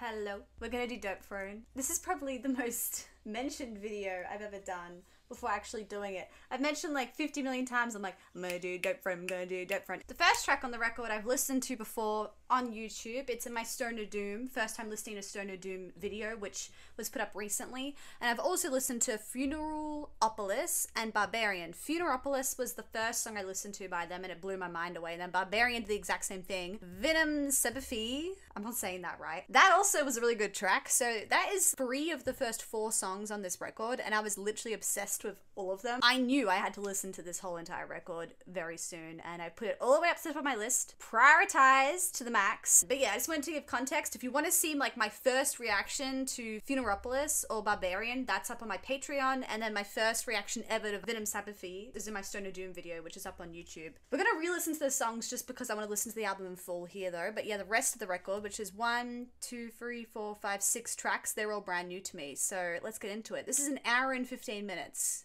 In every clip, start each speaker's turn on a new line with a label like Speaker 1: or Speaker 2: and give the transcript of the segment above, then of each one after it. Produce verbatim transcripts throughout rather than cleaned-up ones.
Speaker 1: Hello, we're gonna do Dope Throne. This is probably the most mentioned video I've ever done before actually doing it. I've mentioned like fifty million times, I'm like, I'm gonna do Dope Throne, I'm gonna do Dope Throne. The first track on the record I've listened to before on YouTube. It's in my Stoner Doom, first time listening to Stoner Doom video, which was put up recently. And I've also listened to Funeralopolis and Barbarian. Funeralopolis was the first song I listened to by them and it blew my mind away. And then Barbarian did the exact same thing. Venom Sebafi, I'm not saying that right. That also was a really good track. So that is three of the first four songs on this record and I was literally obsessed with all of them. I knew I had to listen to this whole entire record very soon and I put it all the way up to the top of my list, prioritized to the max. But yeah, I just wanted to give context. If you want to see like my first reaction to Funeralopolis or Barbarian, that's up on my Patreon, and then my first reaction ever to Venom Sebafi is in my Stoner Doom video, which is up on YouTube. We're gonna re-listen to the songs just because I want to listen to the album in full here though. But yeah, the rest of the record, which is one, two, three, four, five, six tracks, they're all brand new to me. So let's get into it. This is an hour and fifteen minutes.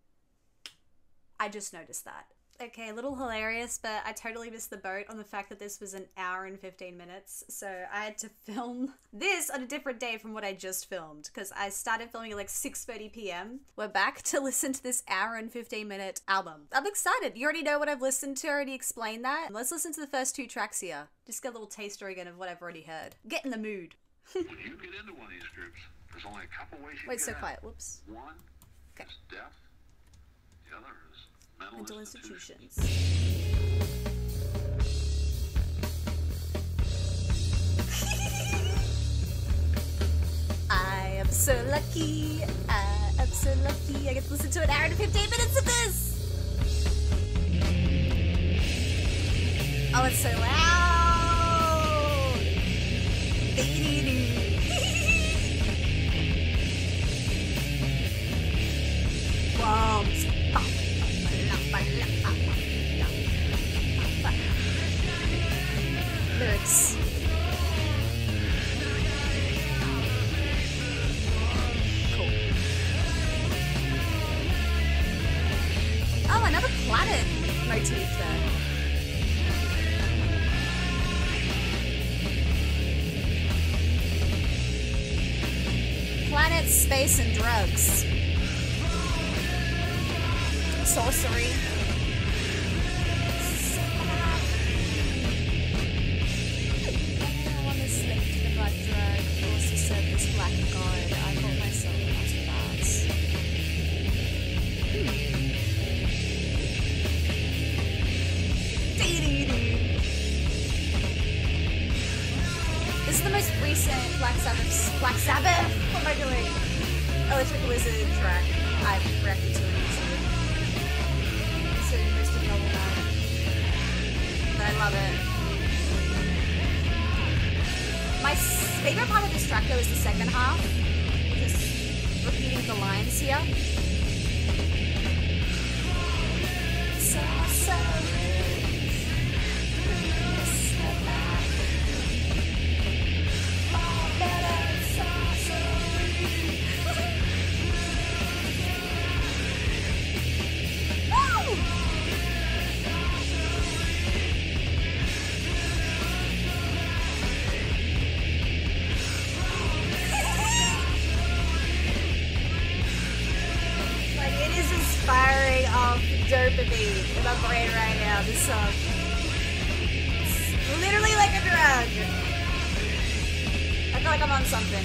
Speaker 1: I just noticed that. Okay, a little hilarious, but I totally missed the boat on the fact that this was an hour and fifteen minutes. So I had to film this on a different day from what I just filmed because I started filming at like six thirty p m We're back to listen to this hour and fifteen minute album. I'm excited. You already know what I've listened to. I already explained that. Let's listen to the first two tracks here. Just get a little taster again of what I've already heard. Get in the mood.
Speaker 2: When you get into one of these groups, there's only a couple ways you
Speaker 1: Wait,
Speaker 2: get
Speaker 1: so
Speaker 2: out.
Speaker 1: quiet. Whoops.
Speaker 2: One
Speaker 1: Okay.
Speaker 2: is death. The other is mental,
Speaker 1: Mental
Speaker 2: institutions.
Speaker 1: institutions. I am so lucky. I am so lucky. I get to listen to an hour and fifteen minutes of this. Oh, it's so loud. Bombs. Lyrics. Cool. Oh, another planet motif there. Planet, space, and drugs. Sorcery. I want to slip to the blood drug, also serve this black god. I call myself Master Bats. This is the most recent Black Sabbath. Black Sabbath? What am I doing? Electric Wizard track I've reacted to. So most of novel now. But I love it. My favorite part of this track though is the second half. Just repeating the lines here. So sorry. So bad. All better, so sorry. Woo! Like, it is inspiring off dopamine in my brain right now, this song. It's literally like a drug. I feel like I'm on something.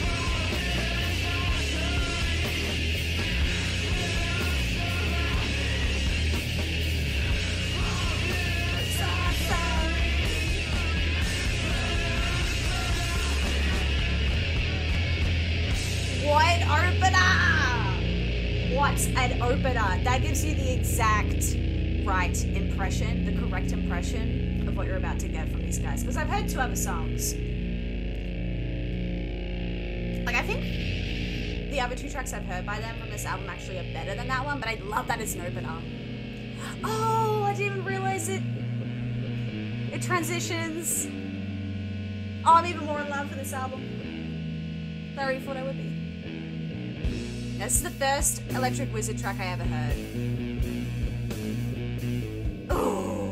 Speaker 1: What opener? What an opener. That gives you the exact right impression, the correct impression of what you're about to get from these guys. Because I've heard two other songs. Like, I think the other two tracks I've heard by them from this album actually are better than that one, but I love that as an opener. Oh, I didn't even realize it. It transitions. Oh, I'm even more in love with this album than I already thought I would be. This is the first Electric Wizard track I ever heard. Ooh.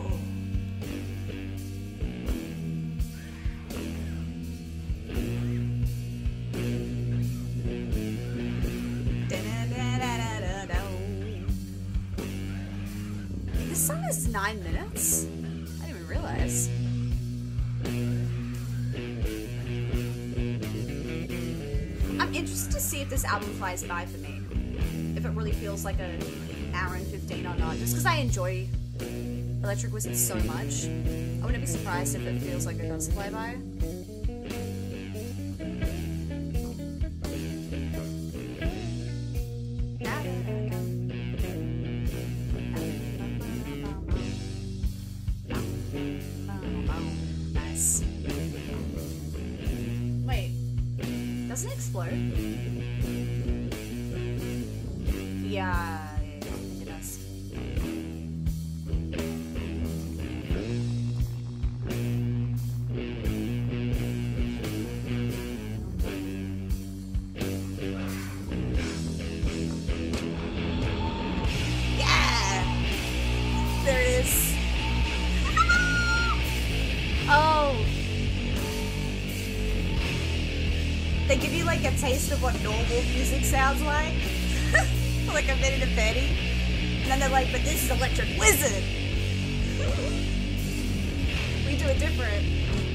Speaker 1: almost nine minutes? I didn't even realize. I'm interested to see if this album flies by for me. If it really feels like an hour and fifteen or not. Just because I enjoy Electric Wizard so much. I wouldn't be surprised if it feels like it does fly by. Nice. Wait. Doesn't it explode? Yeah, I think it does. Yeah! There it is. Oh. They give you like a taste of what normal music sounds like. Like a minute of Betty. And then they're like, but this is Electric Wizard. We do it different.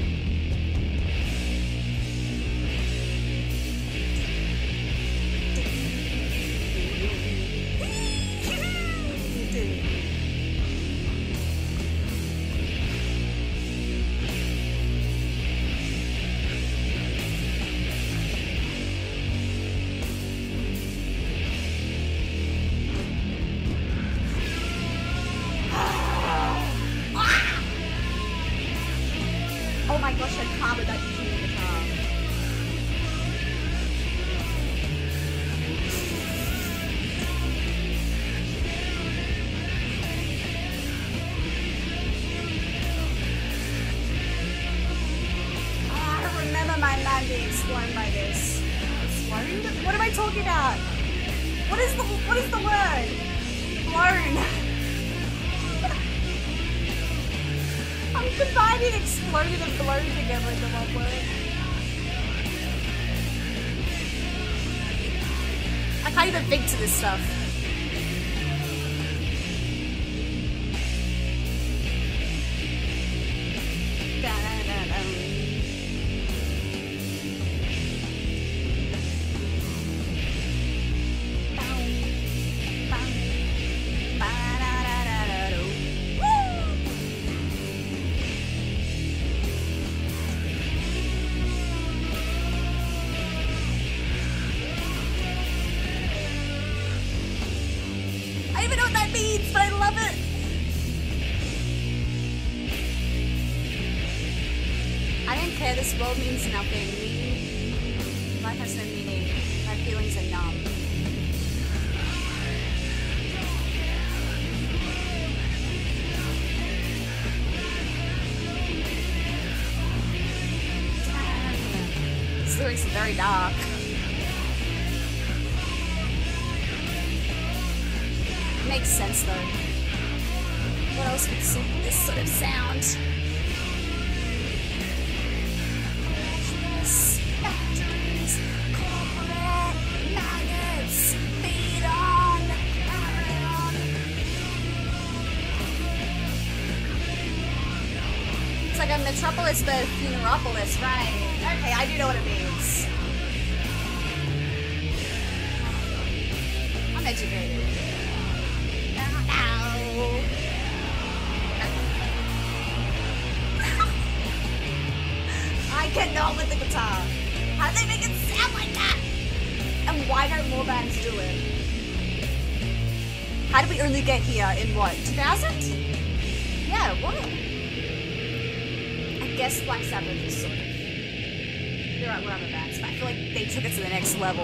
Speaker 1: Oh my gosh, I can't without using the guitar. Oh, I don't remember my mind being blown by this. Blown? What am I talking about? What is the what is the word? Blown. I'm combining exploded and blown together into one word. I can't even think to this stuff. I don't even know what that means, but I love it. I don't care, this world means nothing. Life has no meaning. My feelings are numb. Damn. This lyrics are very dark. Makes sense though. What else would suit this sort of sound? Factories, corporate maggots, feed on, carry on. It's like a metropolis but funeropolis, right? Okay, I do know what it means. I'm educated. I cannot with the guitar. How do they make it sound like that? And why don't more bands do it? How did we only get here in what, two thousand? Yeah, what? I guess Black Sabbath is sort of... There are other bands, but I feel like they took it to the next level.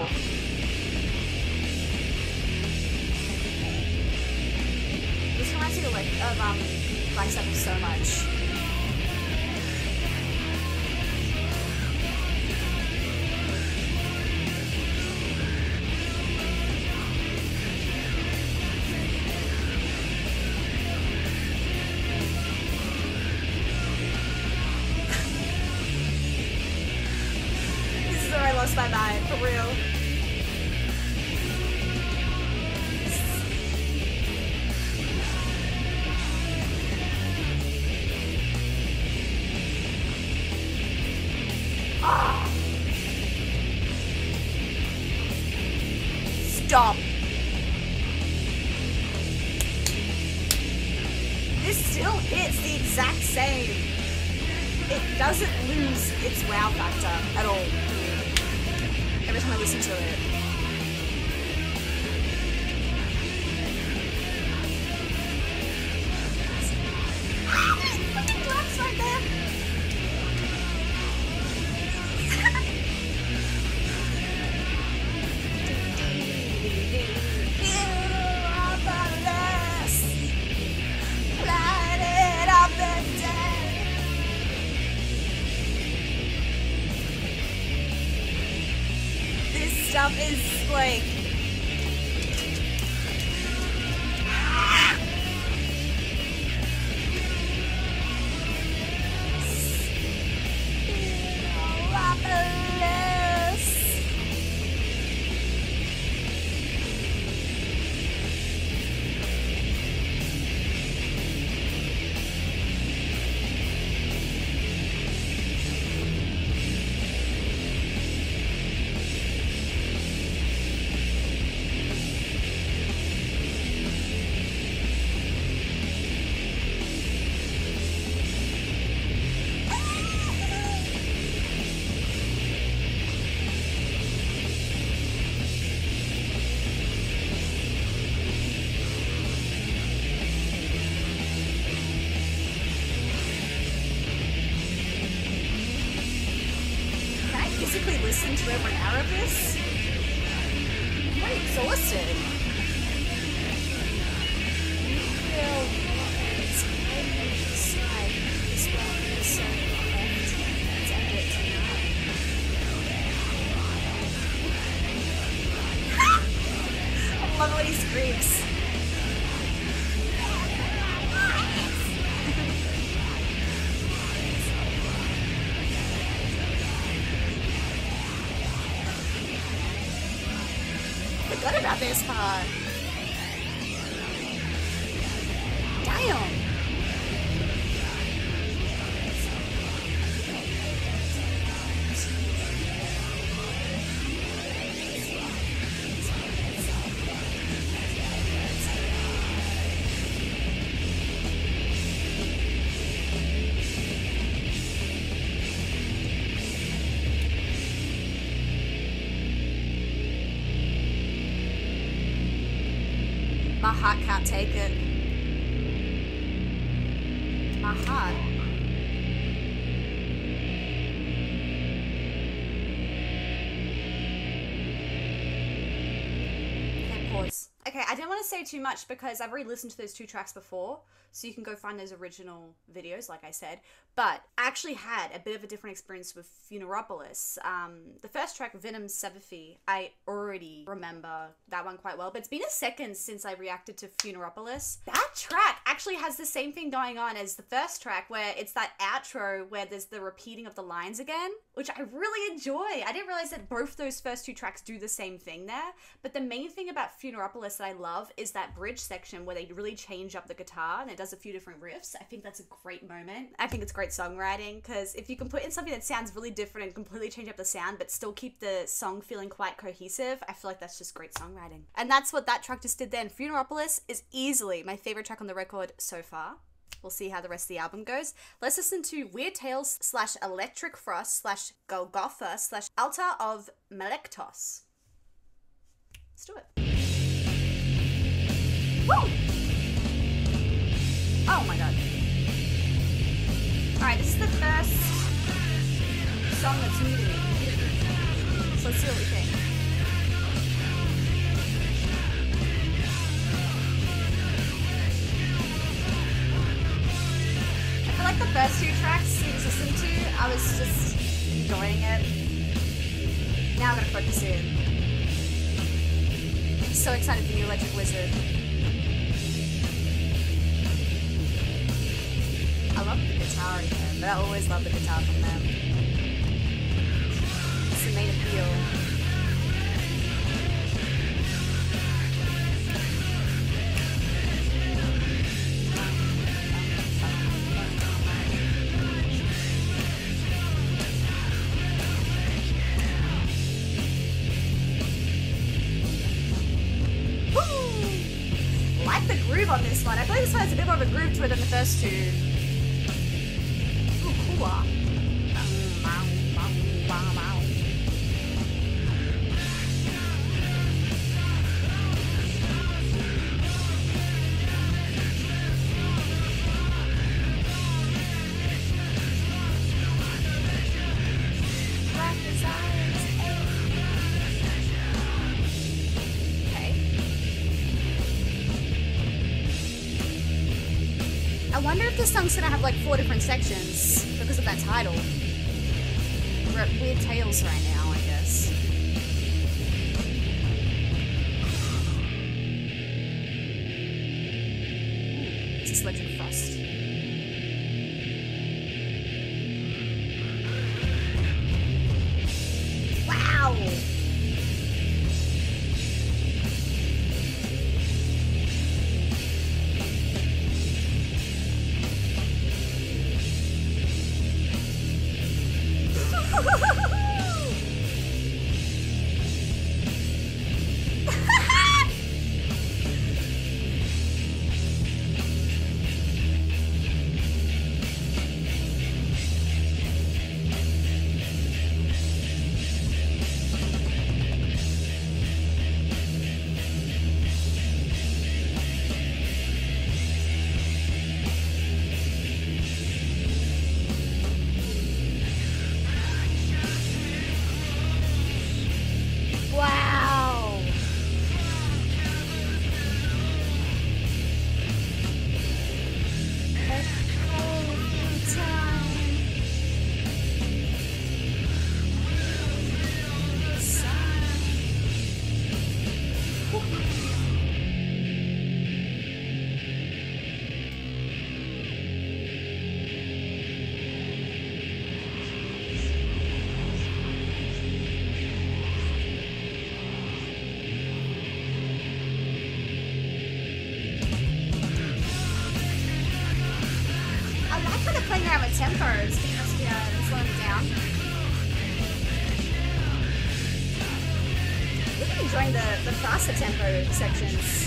Speaker 1: This reminds me of, like, of um, Black Sabbath so much. This is where I lost my mind, for real. Stop. This still hits the exact same. It doesn't lose its wow factor at all. Every time I listen to it. Fucking drops right there. Stuff is like physically listen to every hour of this? I'm quite exhausted. I love when he screams. Forgot about this part. Damn. My heart can't take it. My heart. Okay, pause. Okay, I didn't want to say too much because I've already listened to those two tracks before, so you can go find those original videos, like I said. But I actually had a bit of a different experience with Funeropolis. Um, the first track, Venom's Sevaphy, I already remember that one quite well, but it's been a second since I reacted to Funeropolis. That track actually has the same thing going on as the first track, where it's that outro where there's the repeating of the lines again, which I really enjoy. I didn't realize that both those first two tracks do the same thing there, but the main thing about Funeropolis that I love is that bridge section where they really change up the guitar and it does a few different riffs. I think that's a great moment. I think it's great songwriting, because if you can put in something that sounds really different and completely change up the sound but still keep the song feeling quite cohesive, I feel like that's just great songwriting. And that's what that track just did then. Funeropolis is easily my favorite track on the record so far. We'll see how the rest of the album goes. Let's listen to Weird Tales slash Electric Frost slash Golgotha slash Altar of Melektos. Let's do it. Woo! Oh my god. Alright, this is the first song that's new to me. So let's see what we think. I feel like the first two tracks you just listened to, I was just enjoying it. Now I'm gonna focus in. I'm so excited for the new Electric Wizard. I love the guitar again, but I always love the guitar from them. It's the main appeal. groove on this one. I feel like this one has a bit more of a groove to it than the first two. Ooh, cooler. I wonder if this song's gonna have like four different sections because of that title. We're at Weird Tales right now, I guess. Ooh, this is Electric Frost. Wow! Playing around with tempos, just yeah, slowing it down. Really enjoying the, the faster tempo sections.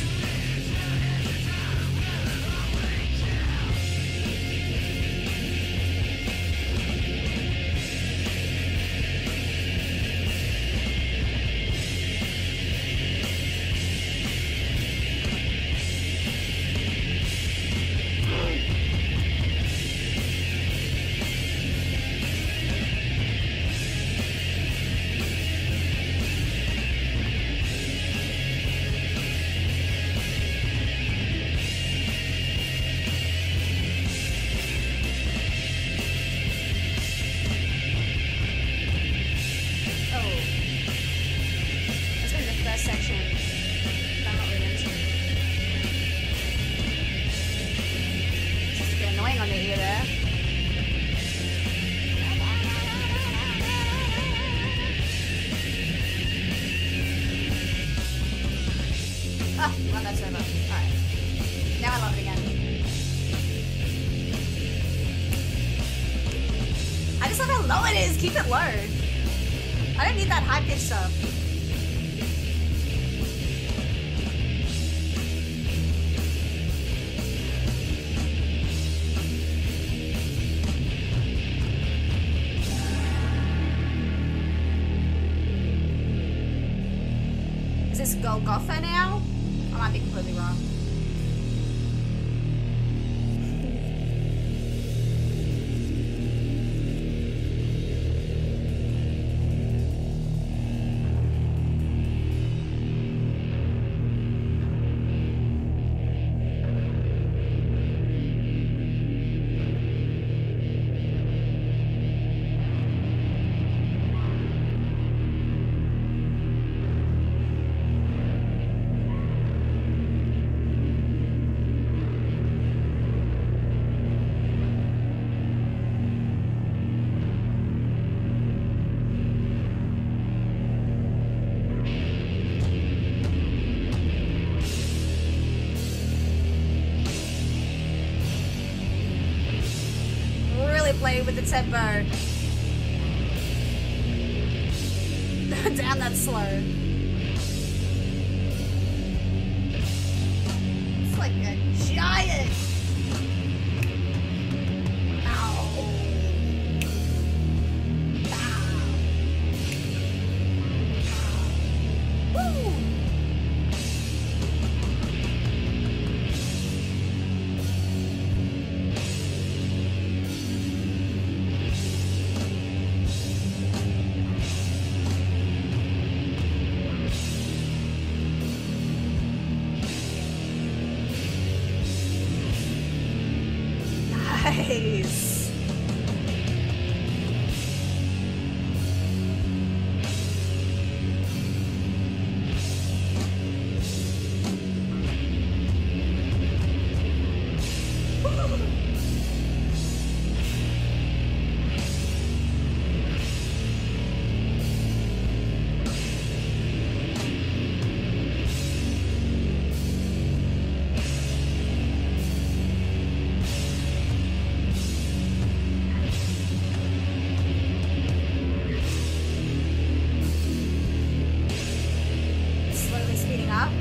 Speaker 1: On the ear there. Oh, well, that's over. Alright. Now I love it again. I just love how low it is. Keep it low. I don't need that high pitch stuff. Is this Golgotha now? I might be completely wrong. Play with the tempo. Down that slow. It's like like a giant. Ow. Ow. Woo. Nice. Slowly speeding up.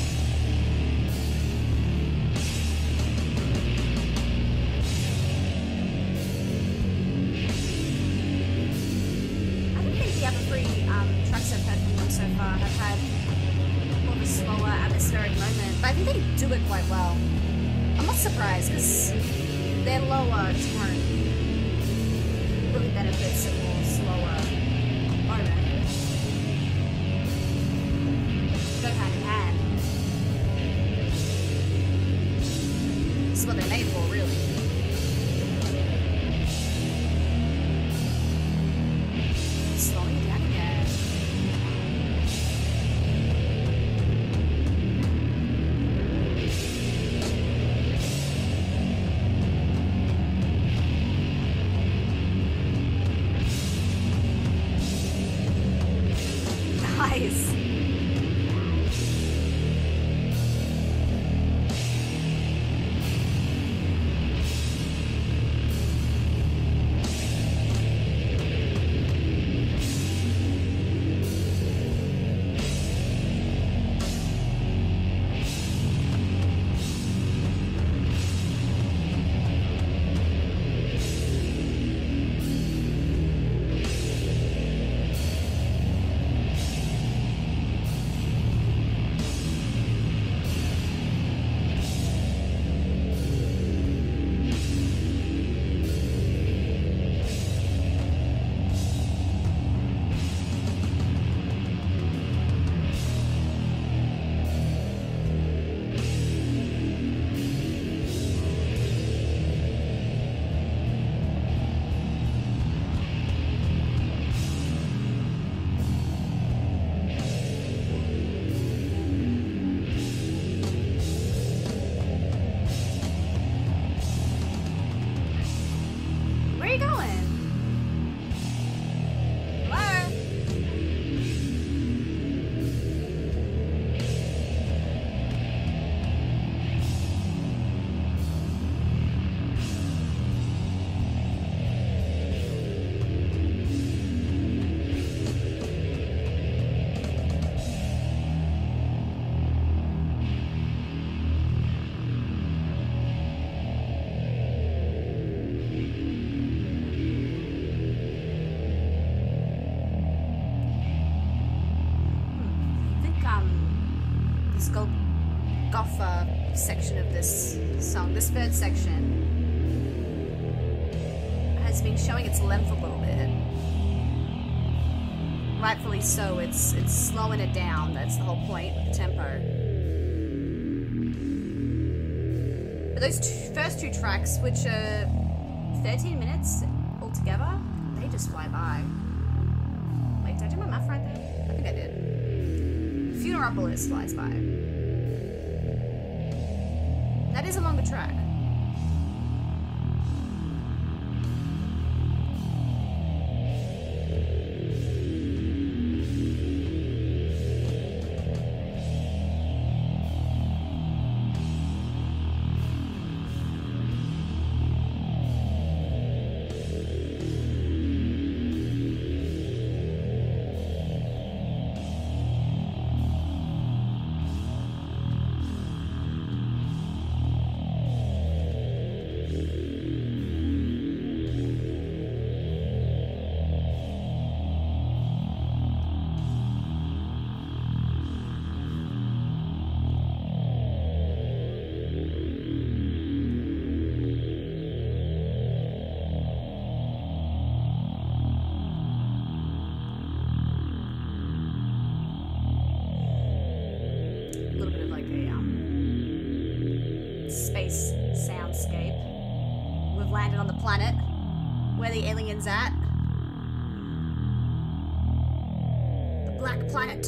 Speaker 1: I don't think the other three um, tracks I've heard from them so far have had more of a slower atmospheric moment, but I think they do it quite well. I'm not surprised because their lower tone really benefits a more slower moment. Go hand in hand. This is what they're made for, really. Slowing it down again. Nice. Where are you going? Hello? I think um this Golgotha section of this song, this third section, has been showing its length a little bit. Rightfully so, it's it's slowing it down. That's the whole point with the tempo. But those two, first two tracks, which are thirteen minutes altogether, they just fly by. Wait, did I do my math right there? I think I did. Funeralopolis flies by. That is a longer track. space soundscape. We've landed on the planet where the alien's at. The Black Planet.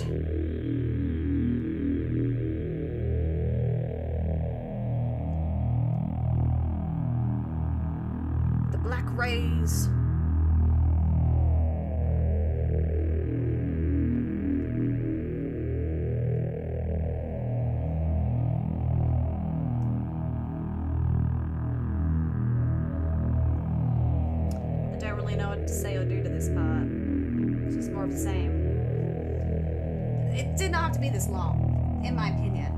Speaker 1: The Black Rays.
Speaker 3: To say or do to this part. It's just more of the same.
Speaker 1: It did not have to be this long, in my opinion.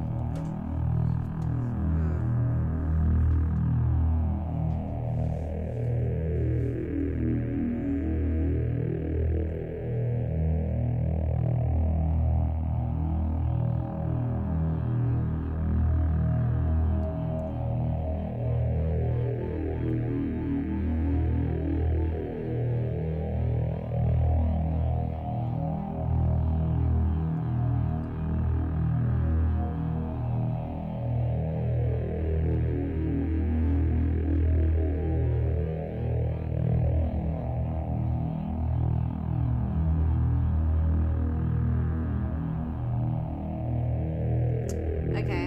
Speaker 3: Okay.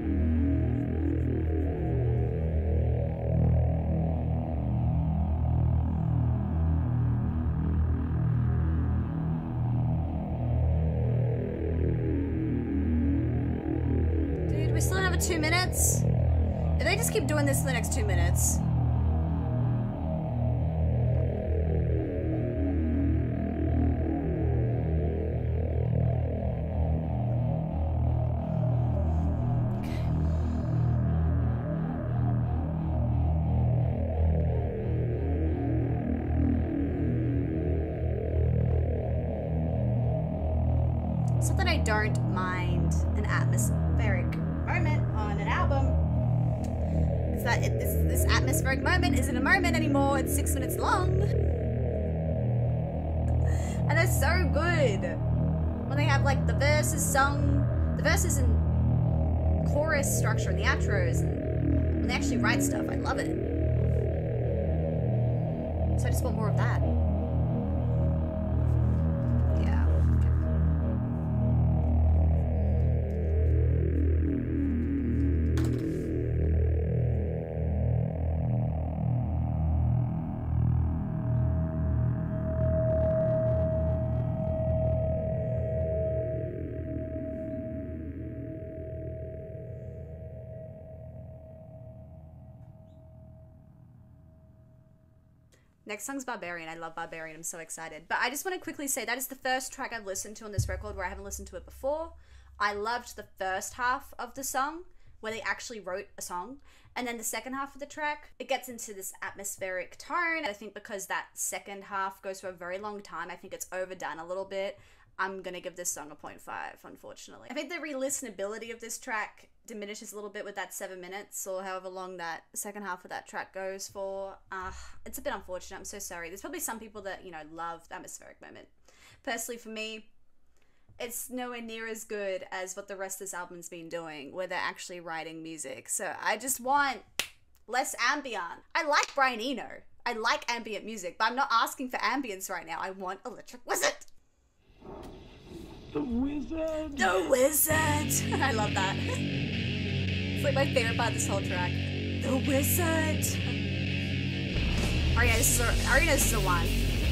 Speaker 1: Dude, we still have a two minutes. If they just keep doing this for the next two minutes. It's not that I don't mind an atmospheric moment on an album. It's that it, this, this atmospheric moment isn't a moment anymore. It's six minutes long. And they're so good. When they have like the verses sung, the verses and chorus structure and the outros, and when they actually write stuff, I love it. So I just want more of that. Yeah. Next song's Barbarian. I love Barbarian. I'm so excited. But I just want to quickly say that is the first track I've listened to on this record where I haven't listened to it before. I loved the first half of the song where they actually wrote a song. And then the second half of the track, it gets into this atmospheric tone. I think because that second half goes for a very long time, I think it's overdone a little bit. I'm going to give this song a point five, unfortunately. I think the re-listenability of this track diminishes a little bit with that seven minutes or however long that second half of that track goes for. Uh, it's a bit unfortunate. I'm so sorry. There's probably some people that, you know, love the atmospheric moment. Personally, for me, it's nowhere near as good as what the rest of this album's been doing, where they're actually writing music. So I just want less ambient. I like Brian Eno. I like ambient music, but I'm not asking for ambience right now. I want Electric Wizard.
Speaker 4: The Wizard!
Speaker 1: The Wizard! I love that. It's like my favorite part of this whole track. The Wizard! Oh yeah, this is a, I already know this is a one.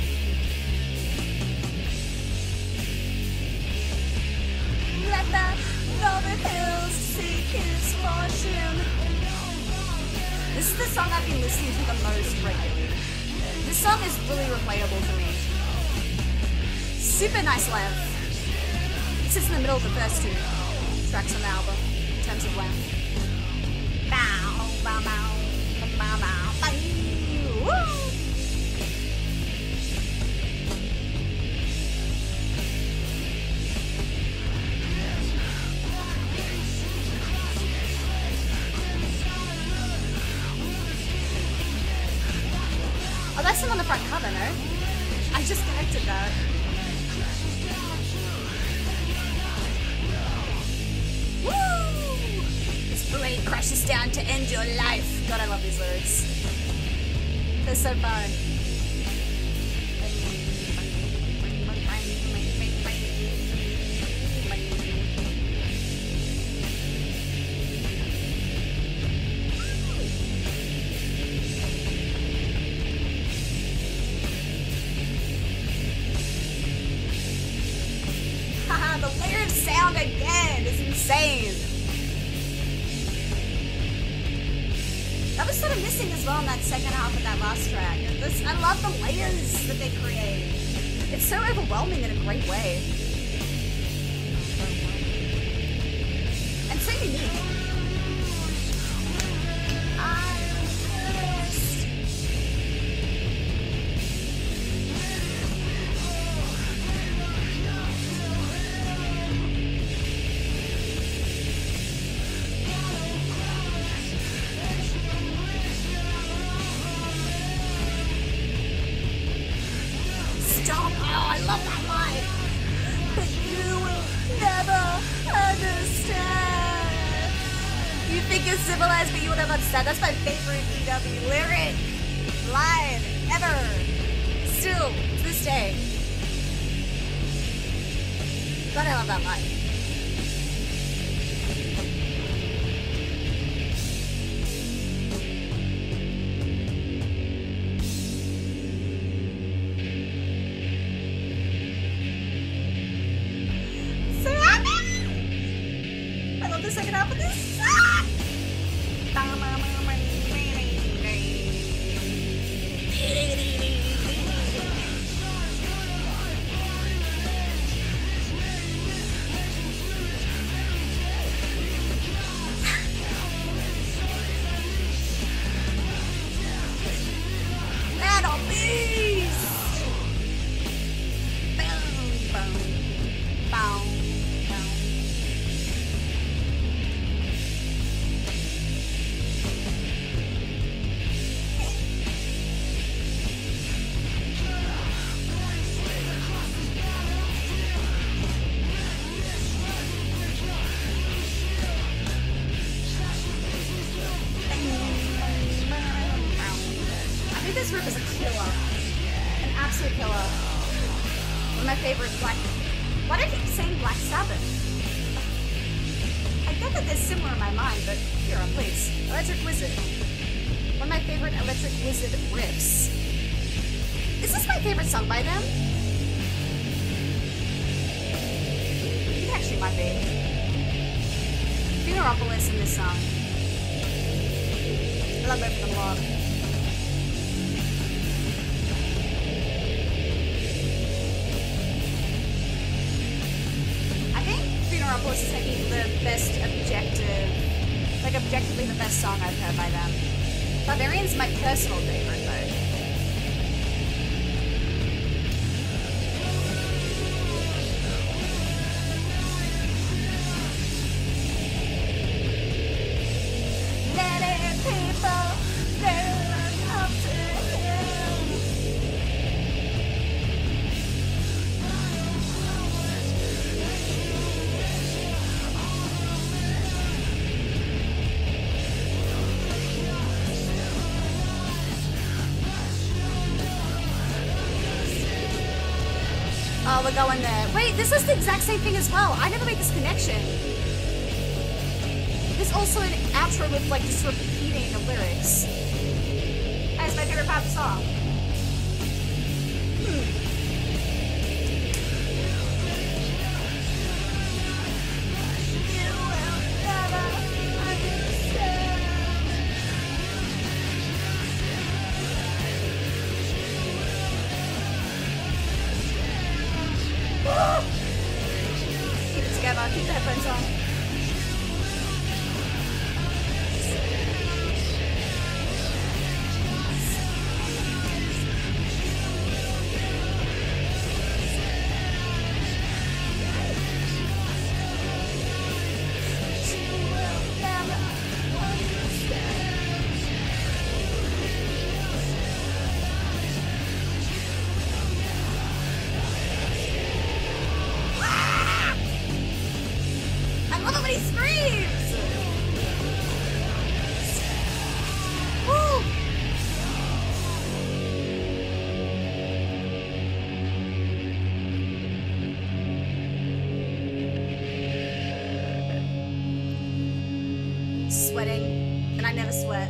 Speaker 1: Let the Northern Hills seek his fortune. This is the song I've been listening to the most regularly. This song is really replayable for me. Super nice length. It sits in the middle of the first two tracks on the album in terms of length. Bow, bow, bow, bow, bow, bow. Woo! Oh, that's him on the front cover, no? I just connected that. Woo! This parade crashes comes down to end your life. God, I love these lyrics. They're so fun. Haha, the layered sound again is insane. That was sort of missing as well in that second half of that last track. This, I love the layers that they create. It's so overwhelming in a great way. And so unique. I'm cursed. Stop! Oh, I love that line. But you will never understand. You think you're civilized, but you will never understand. That's my favorite E W lyric line ever. Still, to this day. God, I love that line. So happy! I love the second half of this. Ah! Battle Beast! Boom, boom, boom, boom. I think this riff is a killer. An absolute killer. One of my favorite Black... Why do I keep saying Black Sabbath? I get that they're similar in my mind, but here, please. Electric Wizard. One of my favorite Electric Wizard riffs. Is this my favorite song by them? I think it actually might be. Phoenicians in this song. I love both of them a lot. I think Phoenicians is maybe the best objective, like objectively the best song I've heard by them. Barbarian's my personal favorite though. Let it people learn how to heal. Oh, we're going there. Wait, this is the exact same thing as well. I never made this connection. There's also an outro with like just repeating the lyrics. That's my favorite part of the song. Hmm. You will never understand. Keep it together, keep the headphones on. sweating, and I never sweat.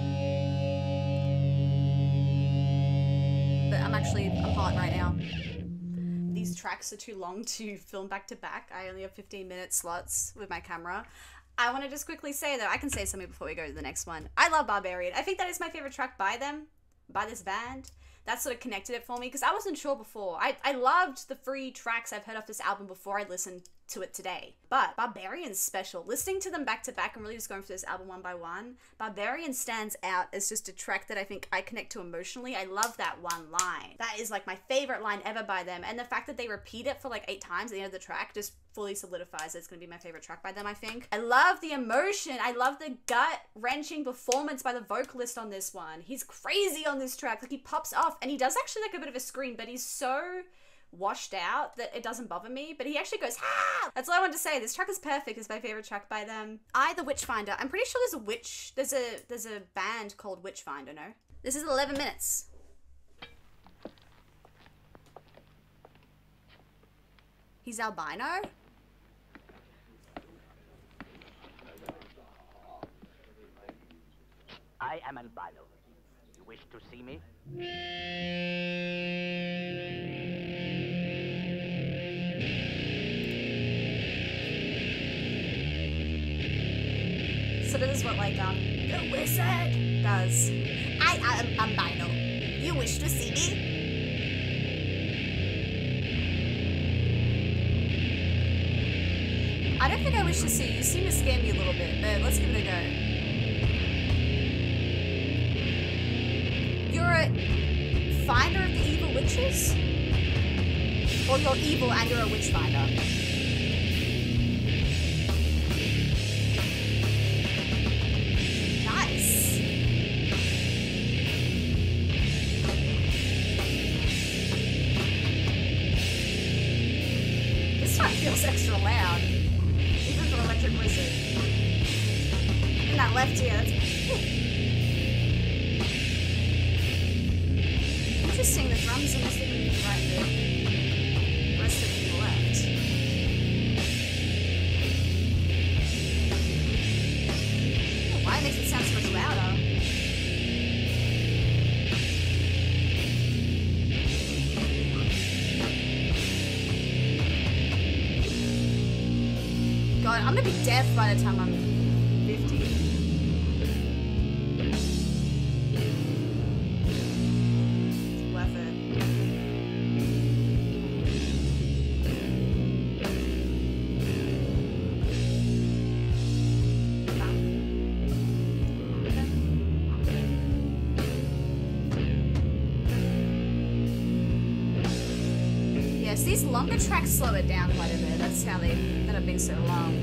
Speaker 1: But I'm actually, I'm hot right now. These tracks are too long to film back to back. I only have fifteen minute slots with my camera. I want to just quickly say though, I can say something before we go to the next one. I love Barbarian. I think that is my favorite track by them, by this band. That sort of connected it for me because I wasn't sure before. I, I loved the free tracks I've heard off this album before I listened to it today. But Barbarian's special. Listening to them back to back and really just going through this album one by one, Barbarian stands out as just a track that I think I connect to emotionally. I love that one line. That is like my favorite line ever by them. And the fact that they repeat it for like eight times at the end of the track just fully solidifies it's going to be my favorite track by them, I think. I love the emotion. I love the gut-wrenching performance by the vocalist on this one. He's crazy on this track. Like, he pops off, and he does actually like a bit of a scream, but he's so washed out that it doesn't bother me, but he actually goes, ah! That's all I wanted to say. This track is perfect. It's my favorite track by them. I, the Witchfinder. I'm pretty sure there's a witch, there's a, there's a band called Witchfinder, no? This is eleven minutes. He's albino?
Speaker 4: I am albino. You wish to see me?
Speaker 1: So this is what, like, um, the wizard does. I am albino. You wish to see me? I don't think I wish to see you. You seem to scare me a little bit, but let's give it a go. You're a finder of the evil witches? Or you're evil and you're a witch finder? Nice. This one feels extra loud. Even for Electric Wizard. In that left ear, that's... Interesting, the drums are missing the right the rest of the left. Oh, why it makes it sound so much louder? God, I'm gonna be deaf by the time I'm fifty. These longer tracks slow it down quite a bit. That's how they end up being so long.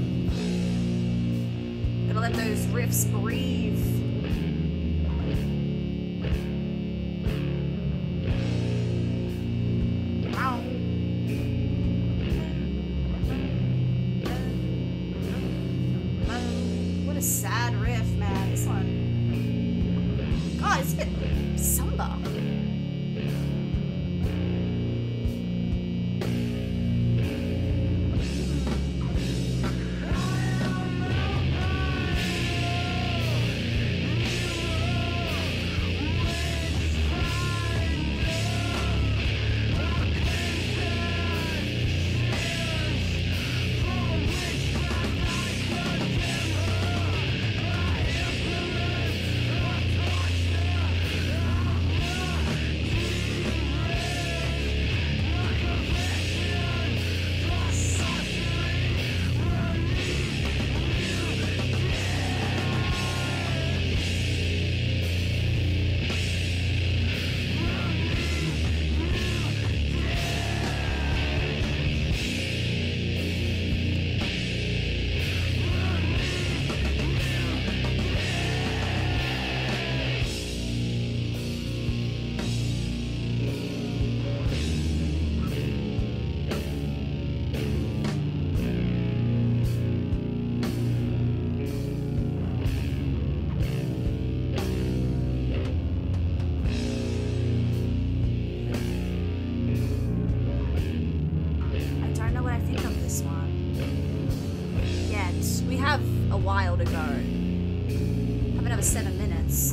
Speaker 1: Gotta let those riffs breathe. Wow. What a sad riff, man. This one. God, it's a bit somber. while to go. another seven minutes.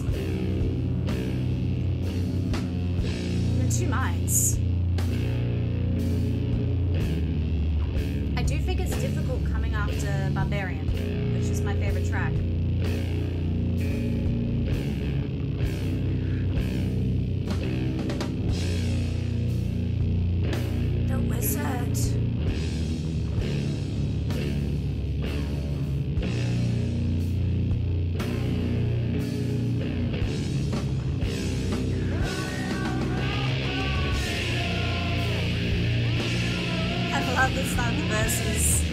Speaker 1: I'm in two minds. I do think it's difficult coming after Barbarian, which is my favorite track. The Wizard. I love the start of the verses.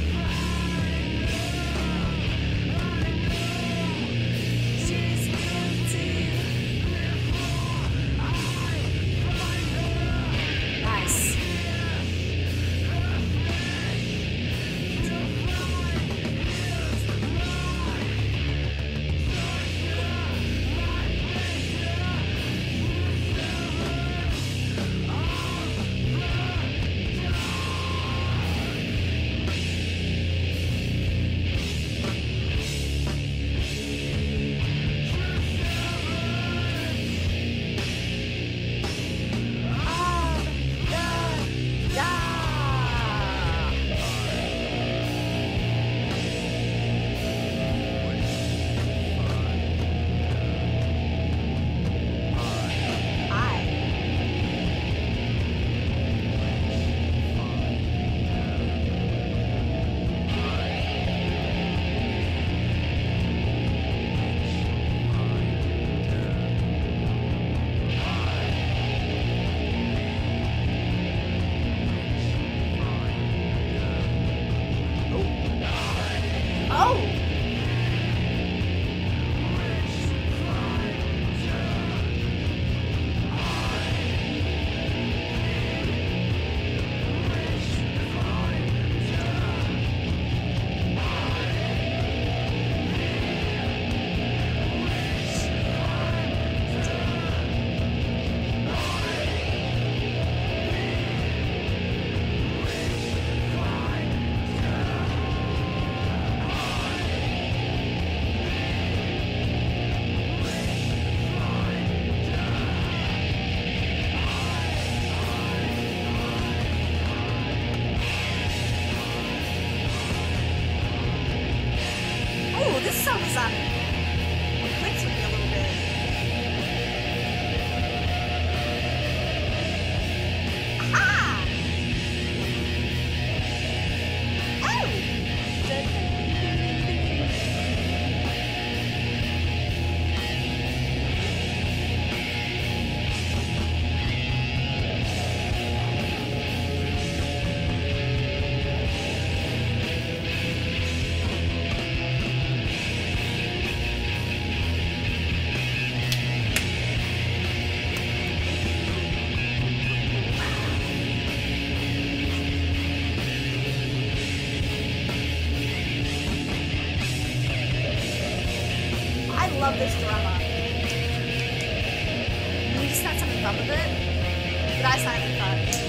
Speaker 1: Nice. This song is on. Clicks with me a little bit. Aha! Oh! I love this drama. We just had something fun with it, but I signed it fun.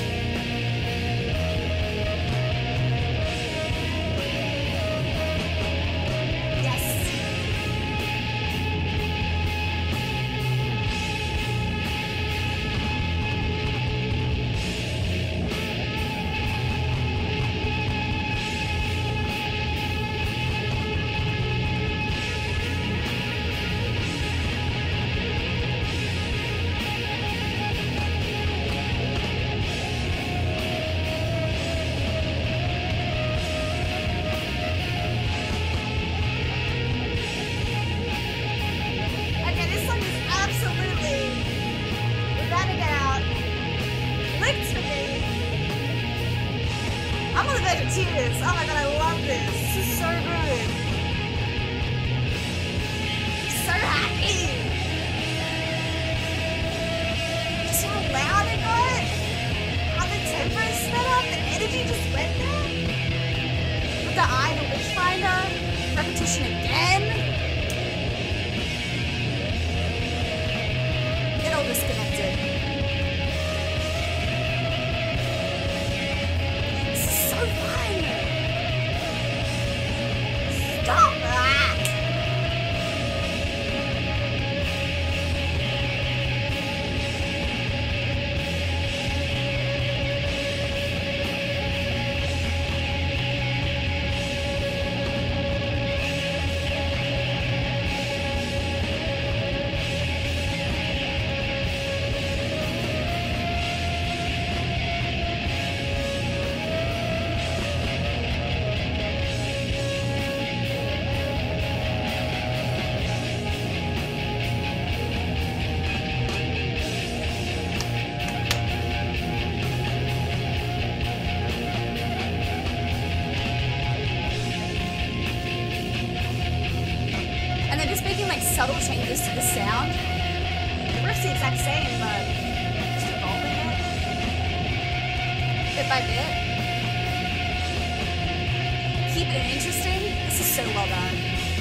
Speaker 1: I'm on the verge of tears. Oh my god, I love this. This is so good. So happy. Just how loud it got. How the tempo sped up. The energy just went there. With the eye, the witchfinder. Repetition again. Get all disconnected. Stop that! subtle changes to the sound. The riff's the exact same, but just evolving it bit by bit. Keep it interesting. This is so well done.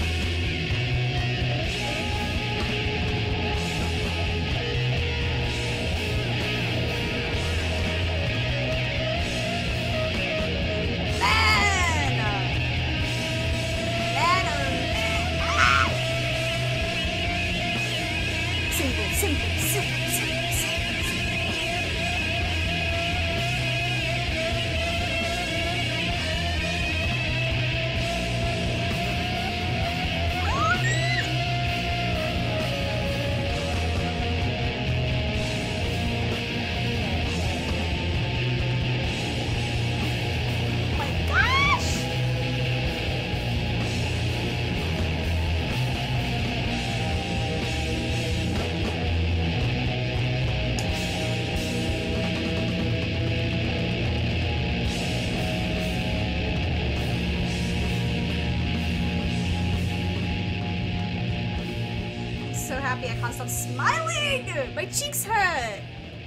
Speaker 1: So happy I can't stop smiling! My cheeks hurt!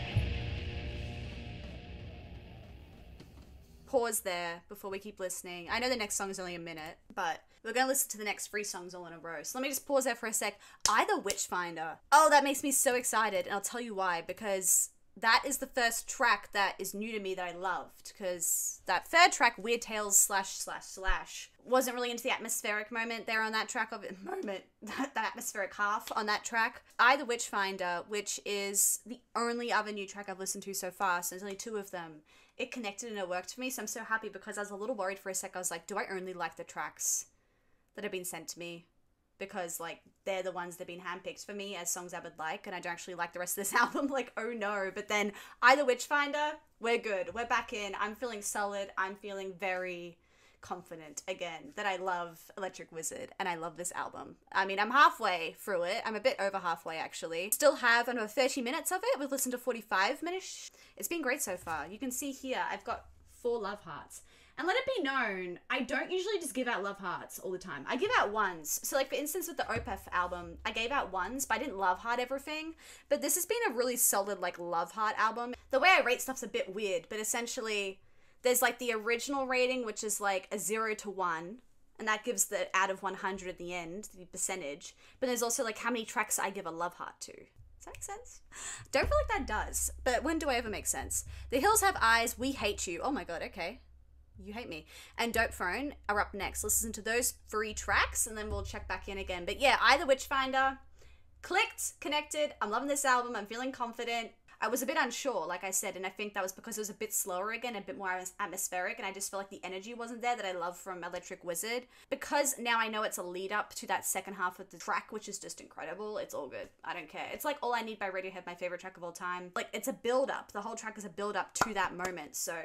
Speaker 1: Pause there before we keep listening. I know the next song is only a minute, but we're gonna listen to the next three songs all in a row. So let me just pause there for a sec. Either Witchfinder. Oh, that makes me so excited, and I'll tell you why. Because that is the first track that is new to me that I loved. Because that third track, Weird Tales slash slash slash, wasn't really into the atmospheric moment there on that track of it. Moment. That, that atmospheric half on that track. Either Witchfinder, which is the only other new track I've listened to so far, so there's only two of them. It connected and it worked for me, so I'm so happy because I was a little worried for a sec. I was like, do I only like the tracks that have been sent to me? Because, like, they're the ones that have been handpicked for me as songs I would like, and I don't actually like the rest of this album. Like, oh no. But then, Either Witchfinder, we're good. We're back in. I'm feeling solid. I'm feeling very confident again that I love Electric Wizard and I love this album. I mean, I'm halfway through it. I'm a bit over halfway, actually. Still have another thirty minutes of it. We've listened to forty-five minutes. It's been great so far. You can see here, I've got four love hearts. And let it be known, I don't usually just give out love hearts all the time. I give out ones. So, like, for instance, with the Opeth album, I gave out ones, but I didn't love heart everything. But this has been a really solid, like, love heart album. The way I rate stuff's a bit weird, but essentially, there's, like, the original rating, which is, like, a zero to one. And that gives the out of one hundred at the end, the percentage. But there's also, like, how many tracks I give a love heart to. Does that make sense? Don't feel like that does. But when do I ever make sense? The Hills Have Eyes, We Hate You. Oh my god, okay. You Hate Me. And Dope Phone are up next. Listen to those three tracks and then we'll check back in again. But yeah, Either Witchfinder, clicked, connected. I'm loving this album. I'm feeling confident. I was a bit unsure, like I said, and I think that was because it was a bit slower again, a bit more atmospheric, and I just felt like the energy wasn't there that I love from Electric Wizard. Because now I know it's a lead up to that second half of the track, which is just incredible. It's all good. I don't care. It's like All I Need by Radiohead, my favorite track of all time. Like, it's a build up. The whole track is a build up to that moment, so...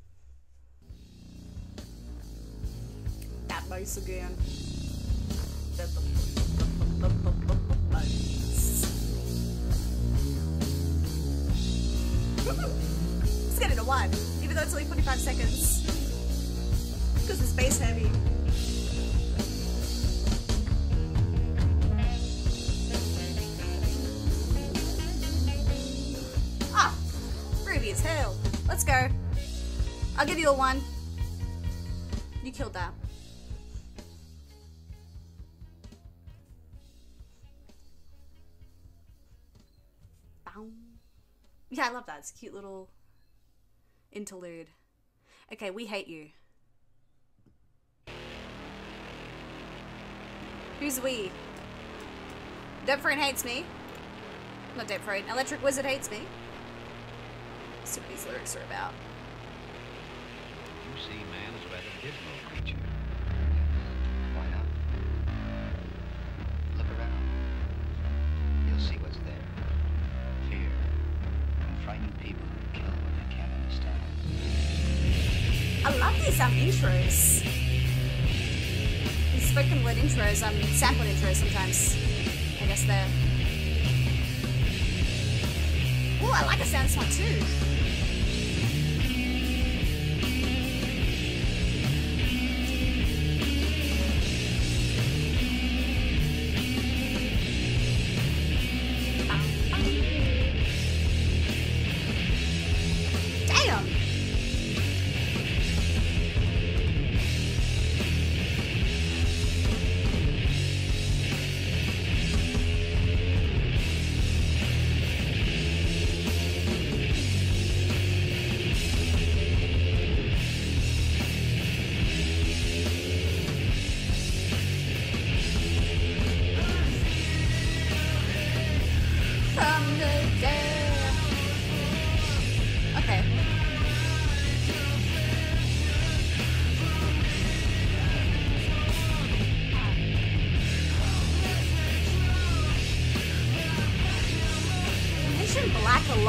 Speaker 1: That bass again. Let's get it to one, even though it's only forty-five seconds. Because it's bass heavy. Ah, groovy as hell. Let's go. I'll give you a one. You killed that. Yeah, I love that. It's a cute little interlude. Okay, We Hate You. Who's we? Dope Phone hates me. Not Dope Phone. Electric Wizard hates me. Let's see what these lyrics are about.
Speaker 2: You see, man is rather dismal creature.
Speaker 5: Why not? Look around. You'll see what's there. Fear. And frightened people who kill what they can't understand.
Speaker 1: I love these um intros. These spoken word intros, um sampled intros sometimes. I guess they're... Oh, I like a sound smart too.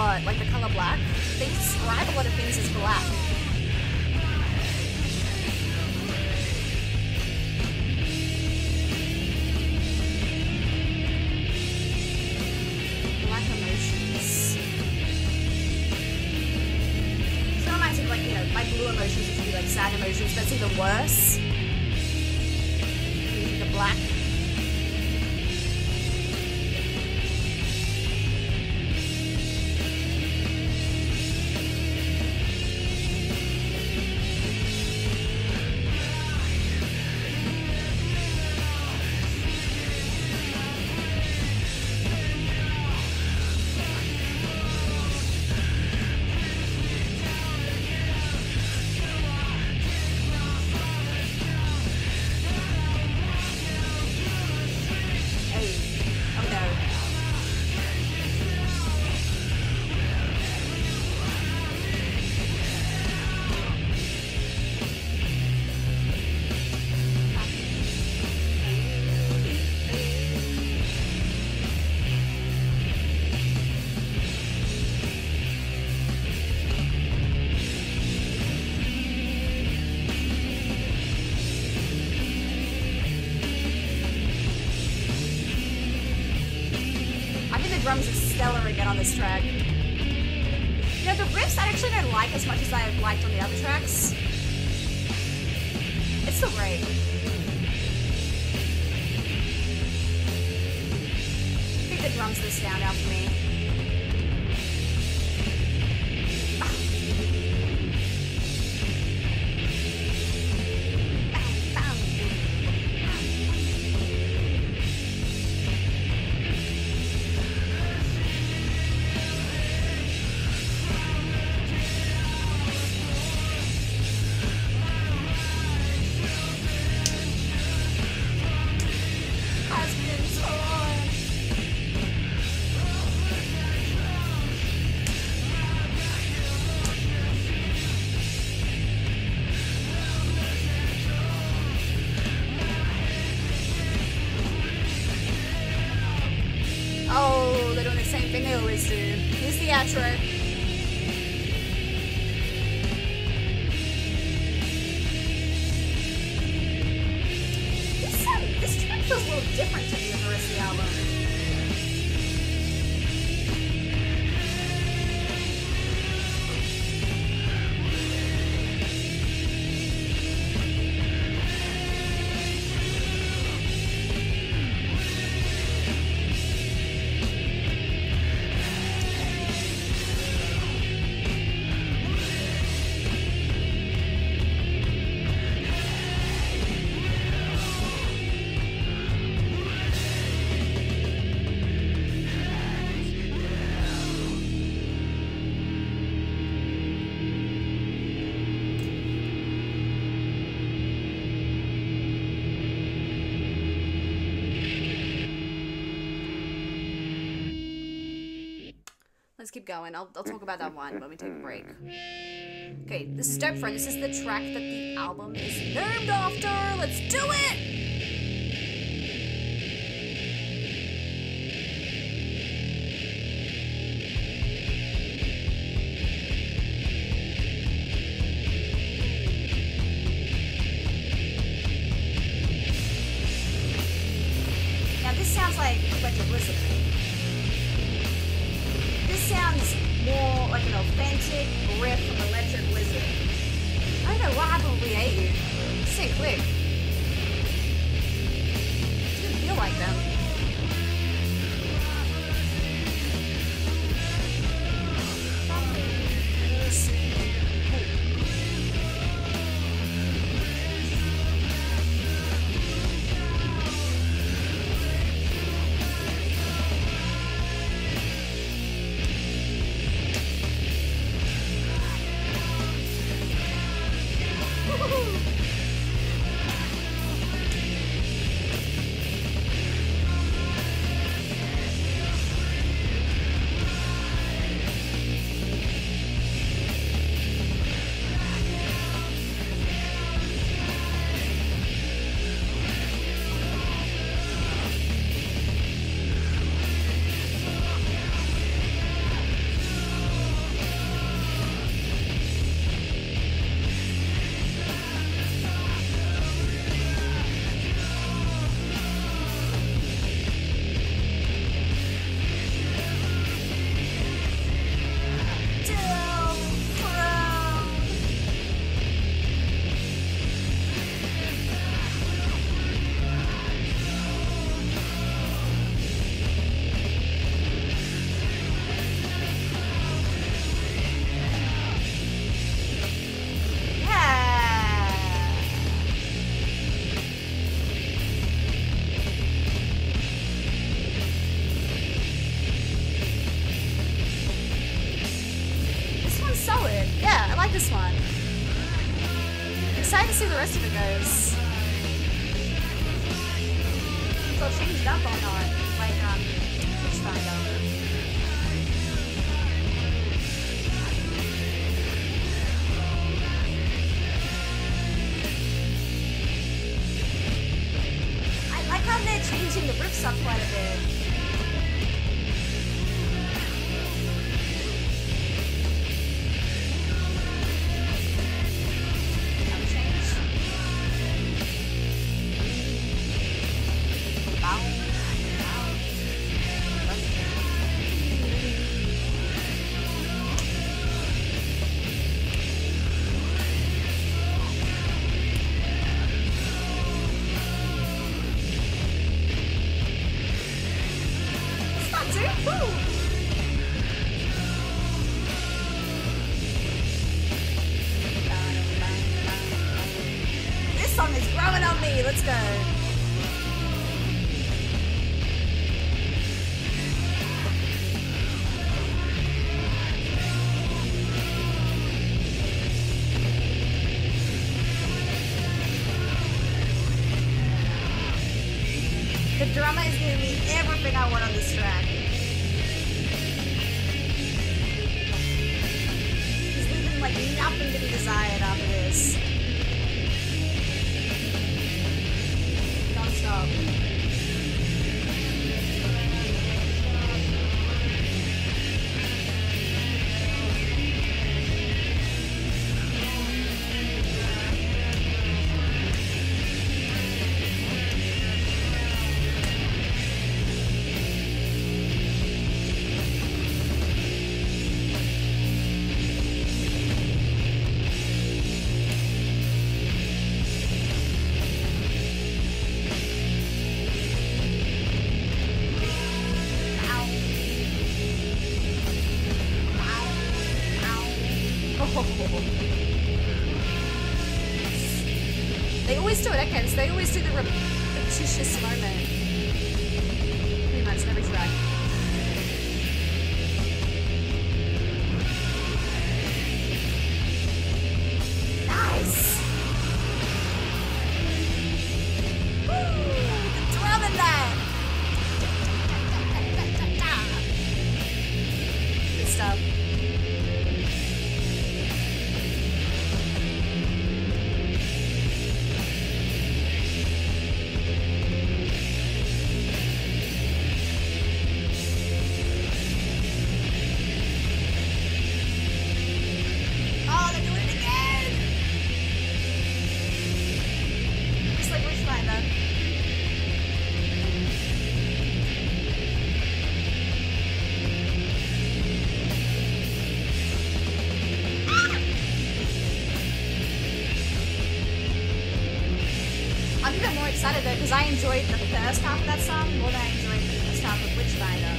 Speaker 1: lot, like the color black. They describe a lot of things as black. Black emotions. So it reminds me of like, you know, my blue emotions used to be like sad emotions, but it's even worse. The black. Drums are stellar again on this track. You know, the riffs I actually don't like as much as I liked on the other tracks. It's still great. I think the drums are the standout for me. Oh, they're doing the same thing they always do. Here's the outro. This, um, this track feels a little different to me than the rest of the album. Let's keep going. I'll, I'll talk about that one when we take a break. Okay, this is Dope Friend. This is the track that the album is named after. Let's do it! Now this sounds like Electric Lizard. This sounds more like an authentic riff from Electric Lizard. I don't know what happened when we ate you. It's so quick. It didn't feel like them. see the rest of it goes. So I'll change it up or not, like um, Witchfinder. I like how they're changing the riffs up quite a bit. This song is growing on me. Let's go. The drummer is giving me everything I want on this track. He's leaving like nothing to be desired after this. Don't stop. They always do it, okay, so they always do the repetitious moment. Pretty much in every track. Nice! Woo! The drum in that! Good stuff. I'm even more excited though because I enjoyed the first half of that song more than I enjoyed the first half of Witchfinder.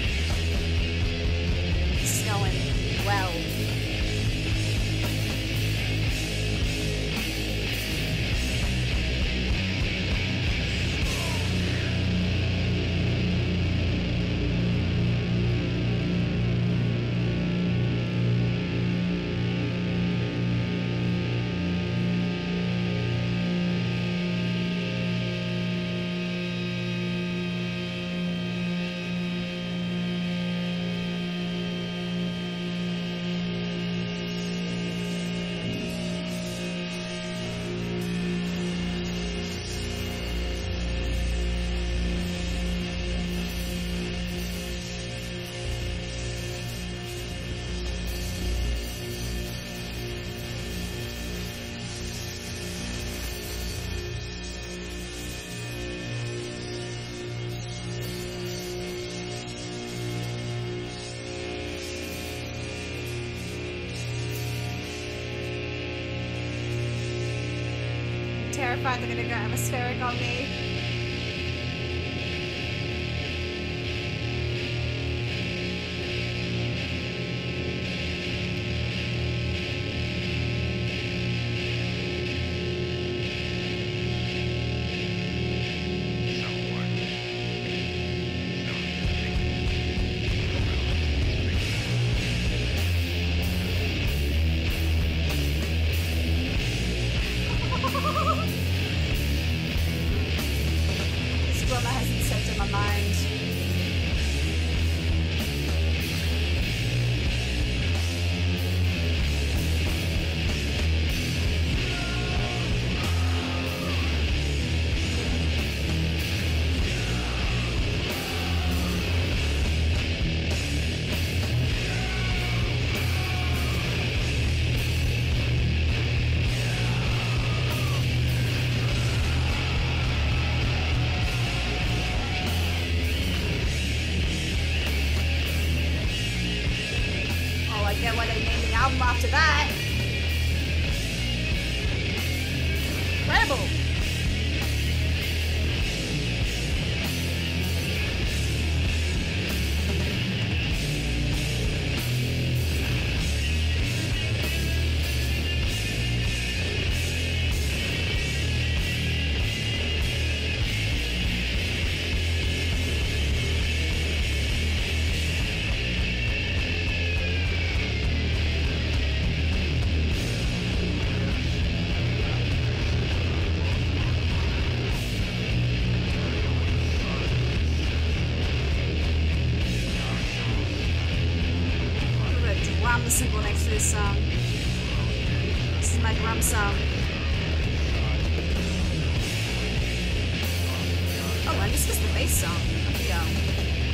Speaker 1: This is going well. Terrified they're gonna go atmospheric on me. drummer hasn't stepped in my mind. Get why they named the album after that. Incredible. Drum symbol next to this song. This is my drum song. Oh, and this is the bass song. Here we go.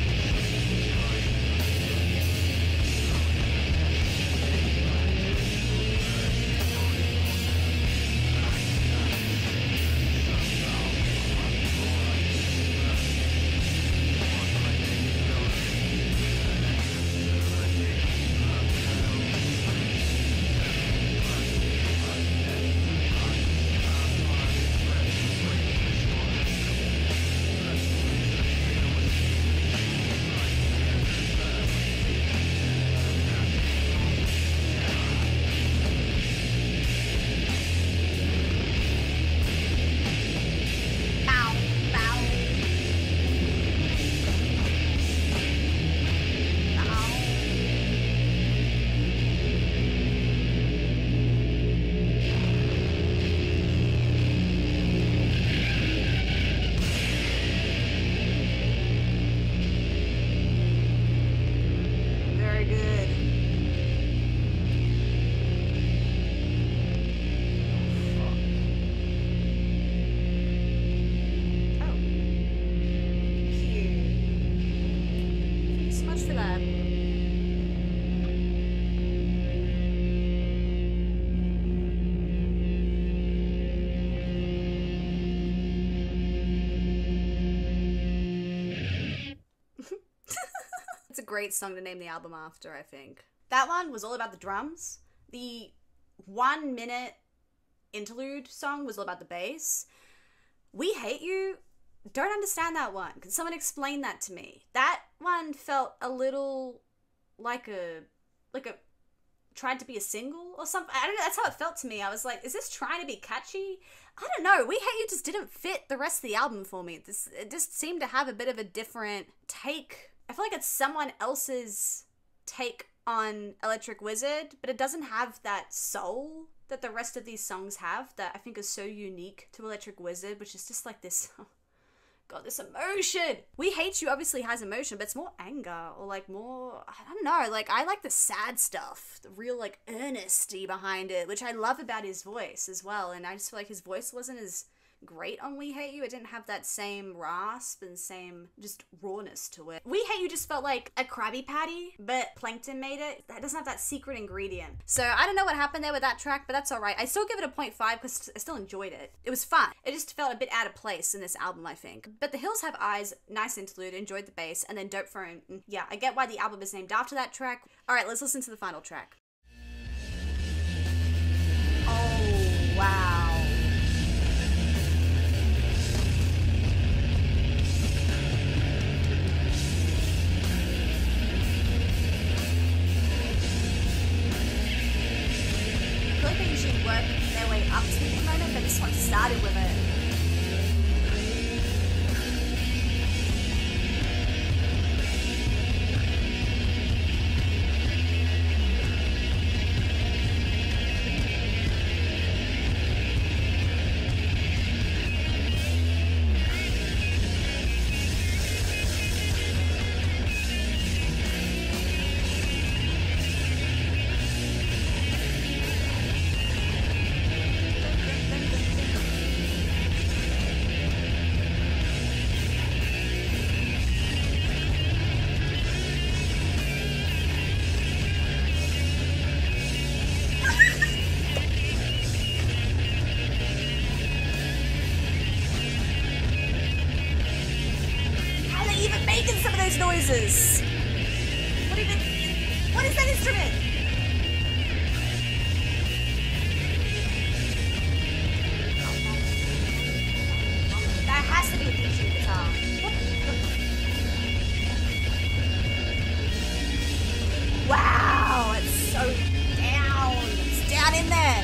Speaker 1: It's a great song to name the album after, I think. That one was all about the drums. The one minute interlude song was all about the bass. We Hate You, don't understand that one. Can someone explain that to me? That one felt a little like a, like a, tried to be a single or something. I don't know, that's how it felt to me. I was like, is this trying to be catchy? I don't know. We Hate You just didn't fit the rest of the album for me. This, it just seemed to have a bit of a different take. I feel like it's someone else's take on Electric Wizard, but it doesn't have that soul that the rest of these songs have that I think is so unique to Electric Wizard, which is just like this, oh, God, this emotion. We Hate You obviously has emotion, but it's more anger or like more, I don't know, like I like the sad stuff, the real like earnesty behind it, which I love about his voice as well. And I just feel like his voice wasn't as great on We Hate You. It didn't have that same rasp and same just rawness to it. We Hate You just felt like a Krabby Patty, but Plankton made it. That doesn't have that secret ingredient. So I don't know what happened there with that track, but that's alright. I still give it a point five because I still enjoyed it. It was fun. It just felt a bit out of place in this album, I think. But The Hills Have Eyes, nice interlude, enjoyed the bass, and then Dope Throne. Yeah, I get why the album is named after that track. Alright, let's listen to the final track. Oh, wow. Work their way up to the moment, but this one started with it. those noises? What even? What is that instrument? That has to be a D J guitar. What the? Wow, it's so down. It's down in there.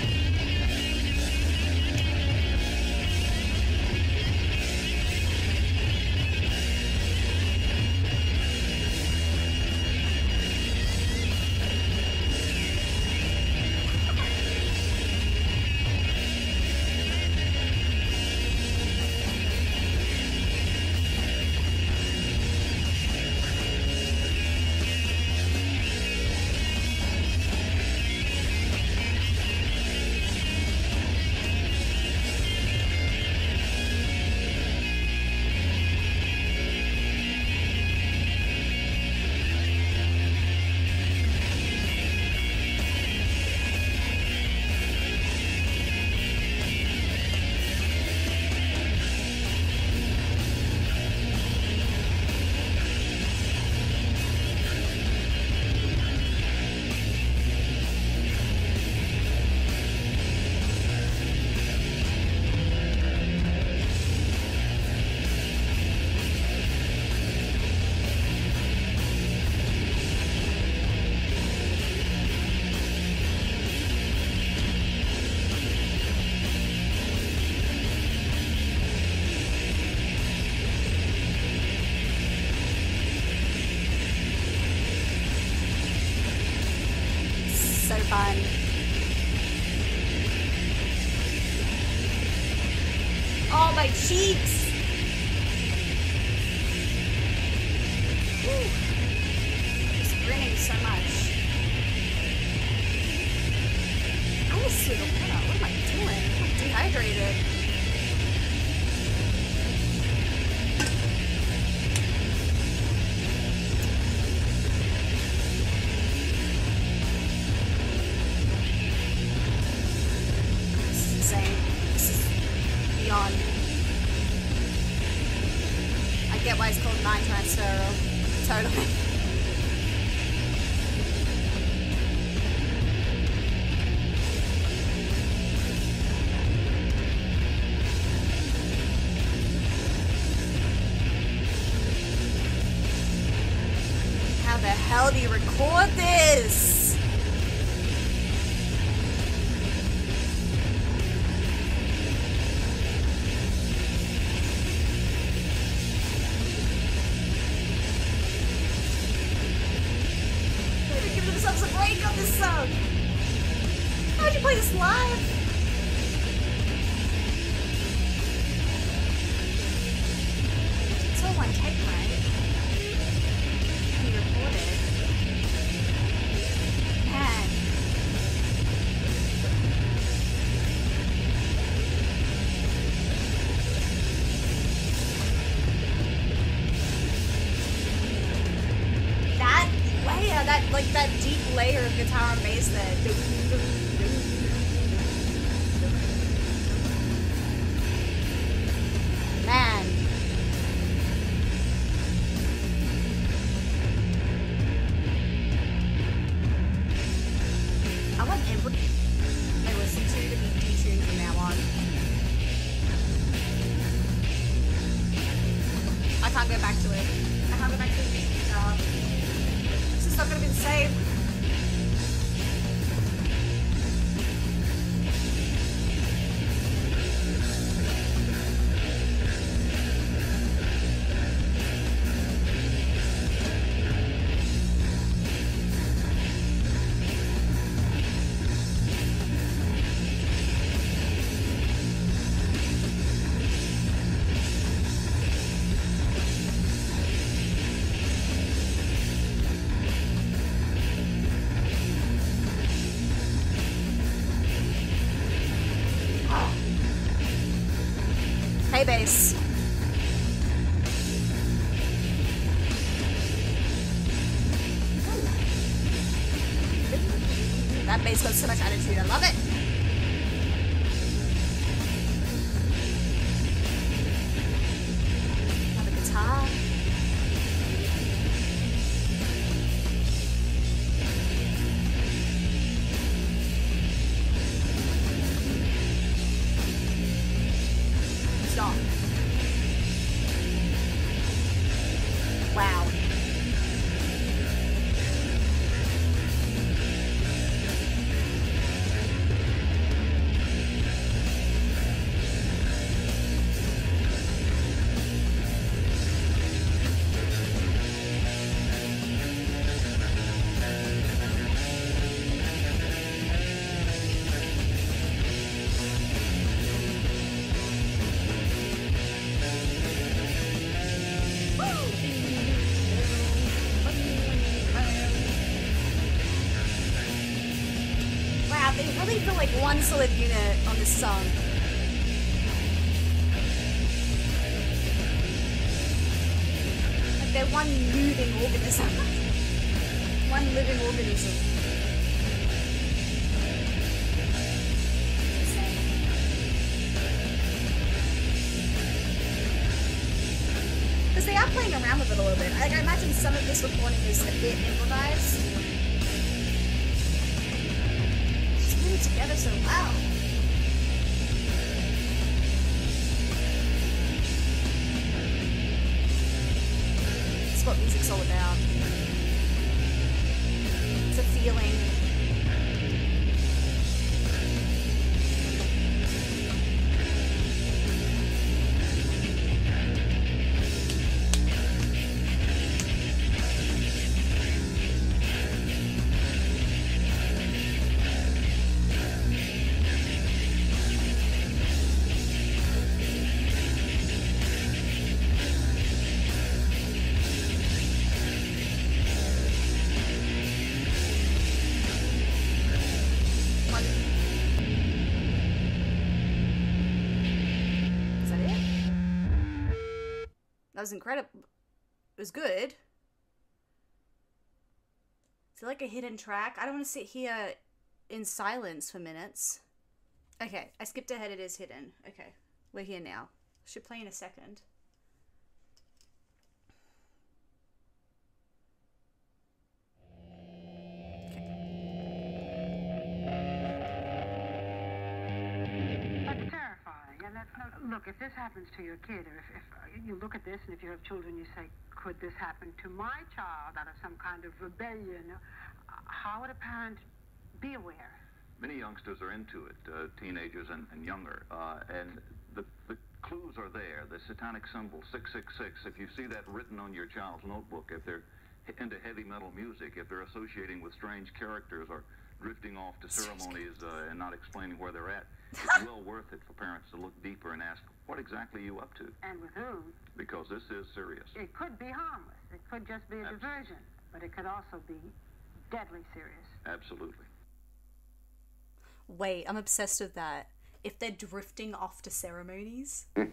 Speaker 1: So fun. Oh, my cheeks! Woo. Just grinning so much. I need to the water. What am I doing? I'm dehydrated. Beyond. I get why it's called mind transferal. Totally. How the hell do you record this? Themselves a break on this song. How'd you play this live? It's all one take, right? You recorded. Man. That layer, that like that deep layer of guitar and bass there. Man. I want every I listen to to be detuned from now on. I can't go back to it. I can't go back to the guitar. It's not gonna be the same. Hey, bass. That bass got so much attitude. I love it. Another guitar. not. Wow. Wow, they really feel like one solid unit on this song. Like they're one moving organism. One living organism. Because they are playing around with it a little bit. Like, I imagine some of this recording is a bit improvised. Together so well. That's what music's all about. It's a feeling. That was incredible. It was good. Is it like a hidden track? I don't want to sit here in silence for minutes. Okay, I skipped ahead. It is hidden. Okay, we're here now. Should play in a second.
Speaker 6: That's terrifying, and that's not... Look, if this happens to your kid, or if, if uh, you look at this, and if you have children, you say, could this happen to my child out of some kind of rebellion? Uh, how would a parent be aware?
Speaker 2: Many youngsters are into it, uh, teenagers and, and younger, uh, and the, the clues are there. The satanic symbol, six six six, if you see that written on your child's notebook, if they're into heavy metal music, if they're associating with strange characters or drifting off to ceremonies uh, and not explaining where they're at, it's well worth it for parents to look deeper and ask, what exactly are you up to?
Speaker 6: And with whom?
Speaker 2: Because this is serious.
Speaker 6: It could be harmless. It could just be a
Speaker 2: Absolutely.
Speaker 6: diversion, but it could also be deadly serious.
Speaker 2: Absolutely.
Speaker 1: Wait, I'm obsessed with that. If they're drifting off to ceremonies. Ah!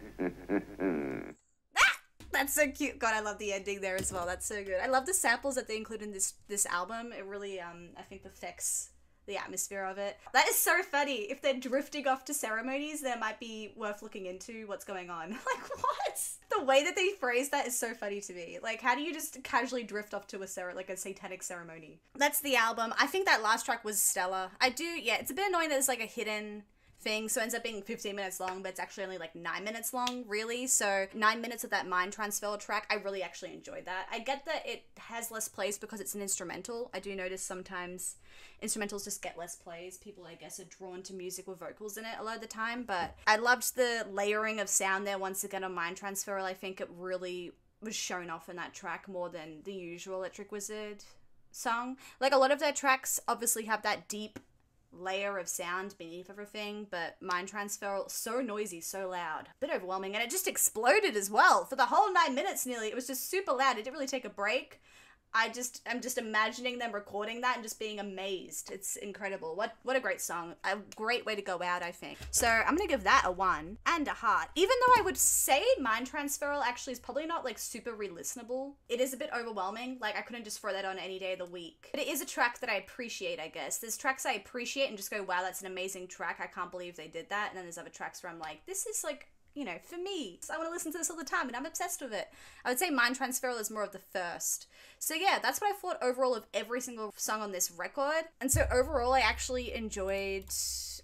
Speaker 1: That's so cute. God, I love the ending there as well. That's so good. I love the samples that they include in this this album. It really, um, I think, affects the atmosphere of it. That is so funny. If they're drifting off to ceremonies, there might be worth looking into what's going on. Like, what? The way that they phrase that is so funny to me. Like, how do you just casually drift off to a cer- like a satanic ceremony? That's the album. I think that last track was stellar. I do, yeah, it's a bit annoying that it's like a hidden thing, so it ends up being fifteen minutes long, but it's actually only like nine minutes long, really. So nine minutes of that mind transfer track, I really actually enjoyed that. I get that it has less plays because it's an instrumental. I do notice sometimes instrumentals just get less plays. People, I guess, are drawn to music with vocals in it a lot of the time, but I loved the layering of sound there once again on Mind Transferal. I think it really was shown off in that track more than the usual Electric Wizard song. Like, a lot of their tracks obviously have that deep layer of sound beneath everything, but Mind Transferal, so noisy, so loud, a bit overwhelming, and it just exploded as well for the whole nine minutes nearly. It was just super loud. It didn't really take a break. I just, I'm just imagining them recording that and just being amazed. It's incredible. What what a great song. A great way to go out, I think. So I'm gonna give that a one and a heart. Even though I would say Mind Transferal actually is probably not like super re-listenable. It is a bit overwhelming. Like, I couldn't just throw that on any day of the week. But it is a track that I appreciate, I guess. There's tracks I appreciate and just go, wow, that's an amazing track. I can't believe they did that. And then there's other tracks where I'm like, this is like, you know, for me, I want to listen to this all the time and I'm obsessed with it. I would say Mind Transferal is more of the first. So yeah, that's what I thought overall of every single song on this record. And so overall, I actually enjoyed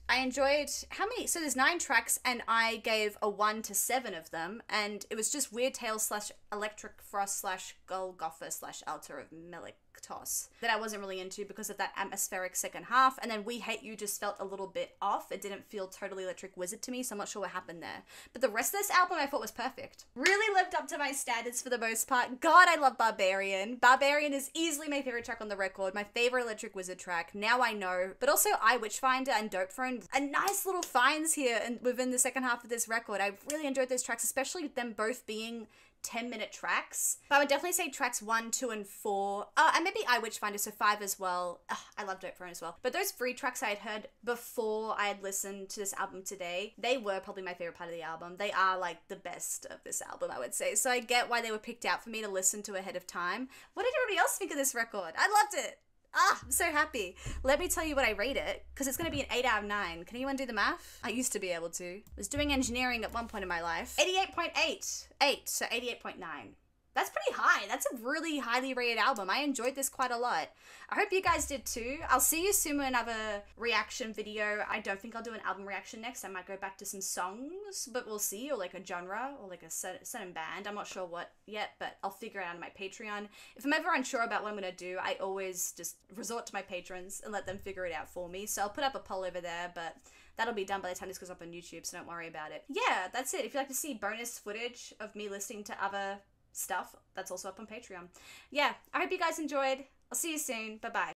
Speaker 1: I enjoyed, how many, so there's nine tracks and I gave a one to seven of them, and it was just Weird Tales slash Electric Frost slash Golgotha slash Altar of Meliktos that I wasn't really into because of that atmospheric second half, and then We Hate You just felt a little bit off. It didn't feel totally Electric Wizard to me, so I'm not sure what happened there. But the rest of this album I thought was perfect. Really lived up to my standards for the most part. God, I love Barbarian. Barbarian is easily my favorite track on the record, my favorite Electric Wizard track. Now I know. But also I Witchfinder and Dope Throne, a nice little finds here and within the second half of this record. I really enjoyed those tracks, especially them both being ten minute tracks. But I would definitely say tracks one, two, and four. Uh, and maybe I Witchfinder, so five as well. Ugh, I love Dope Throne as well. But those three tracks I had heard before I had listened to this album today, they were probably my favorite part of the album. They are like the best of this album, I would say. So I get why they were picked out for me to listen to ahead of time. What did everybody else think of this record? I loved it. Ah, I'm so happy. Let me tell you what I rate it, because it's going to be an eight out of nine. Can anyone do the math? I used to be able to. Was doing engineering at one point in my life. eighty-eight point eight. eight, so eighty-eight point nine. That's pretty high. That's a really highly rated album. I enjoyed this quite a lot. I hope you guys did too. I'll see you soon with another reaction video. I don't think I'll do an album reaction next. I might go back to some songs, but we'll see, or like a genre, or like a certain band. I'm not sure what yet, but I'll figure it out on my Patreon. If I'm ever unsure about what I'm going to do, I always just resort to my patrons and let them figure it out for me. So I'll put up a poll over there, but that'll be done by the time this goes up on YouTube, so don't worry about it. Yeah, that's it. If you'd like to see bonus footage of me listening to other stuff, that's also up on Patreon. Yeah, I hope you guys enjoyed. I'll see you soon. Bye-bye.